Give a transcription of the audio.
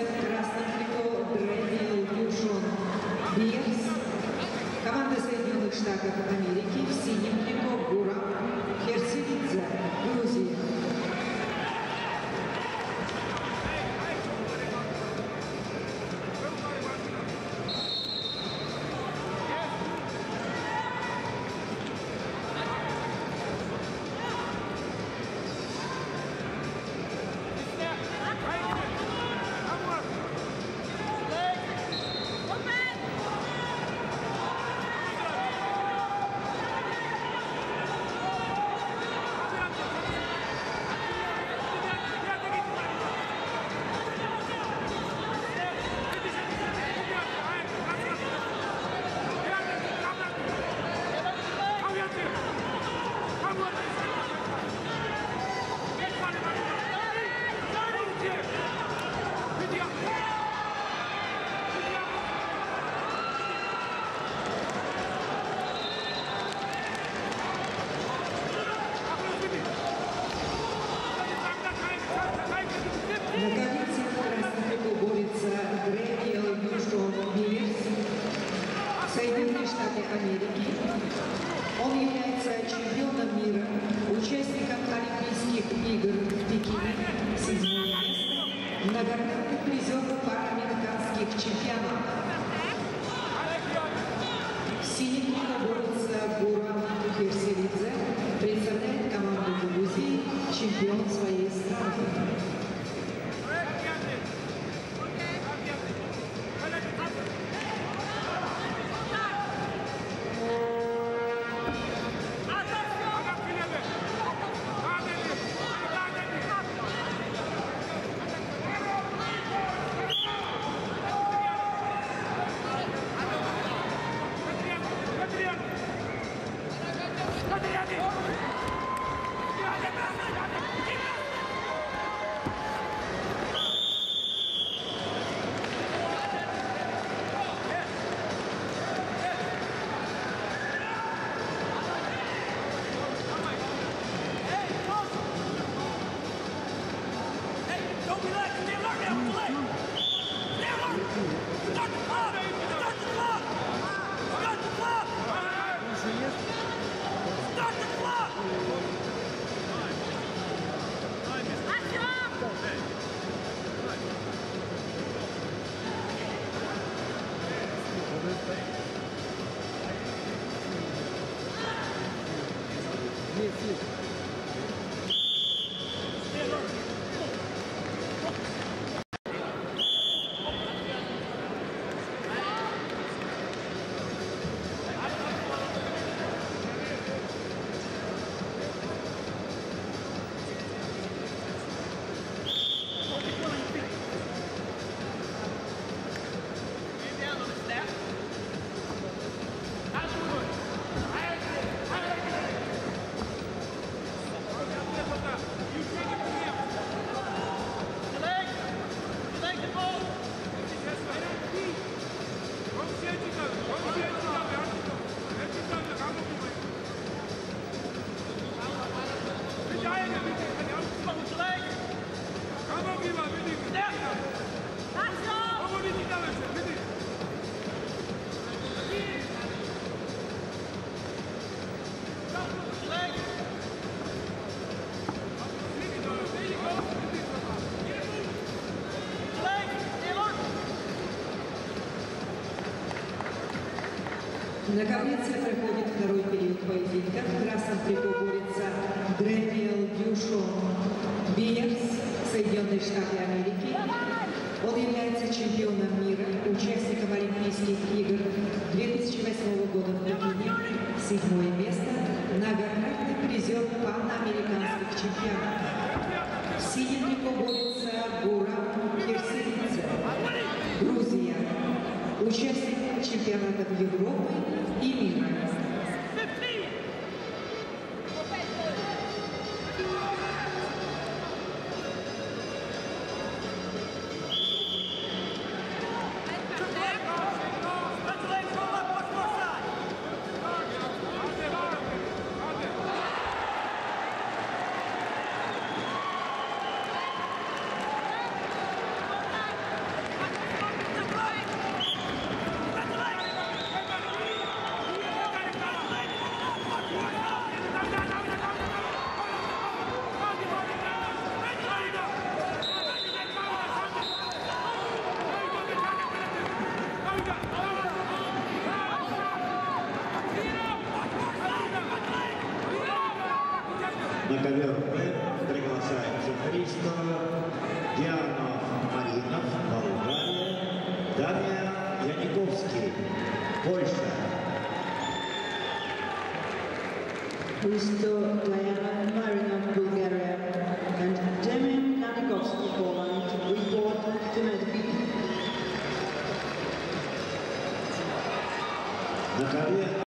красным трико Дрэнил Дюшон Бирс. Команда Соединенных Штатов Америки в синем трико Гурам Херсевидзе, Грузия. Наконец, в красном трико борется Дрэнил Дюшон Бирс, Соединенные Штаты Америки. Он является чемпионом мира, участником Олимпийских игр в Пекине, 7-е место, многократный призер панамериканских чемпионатов. В синем трико борется Гурам Херсевидзе, представляет команду Грузии, чемпион своей страны. Наконец, проходит второй период поединка. В красном трико борется Дрэнил Дюшон Бирс, Соединенные Штаты Америки. Он является чемпионом мира, участником Олимпийских игр 2008 года в Пекине, 7-е место, многократный призер панамериканских чемпионатов. В синем трико борется Гурам Херсевидзе, Грузия, участник чемпионатов Европы и мира. ковер приглашается Христо, Дианов Маринов, Болгария, Дамьян Яниковский, Польша. Hristo Diana Marinov, Bulgaria, and Damian Janikowski, Poland, report to Medvedev. На ковре